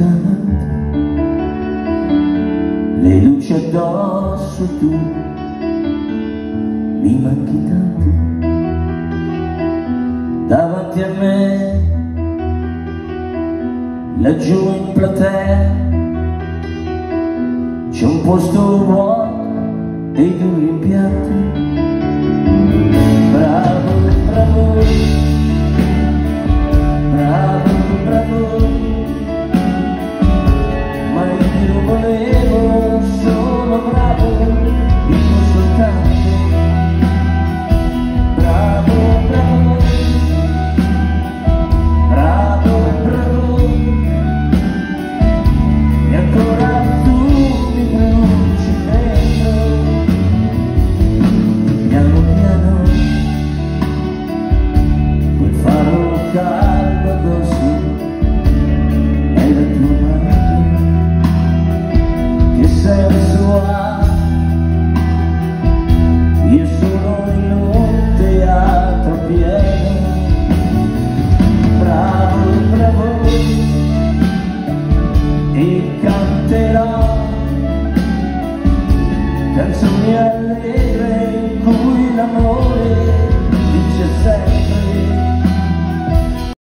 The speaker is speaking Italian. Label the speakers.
Speaker 1: tanto, le luci addosso e tu mi manchi tanto. Davanti a me, laggiù in platea, c'è un posto vuoto dei tuoi rimpianti. Bravo, bravo, bravo.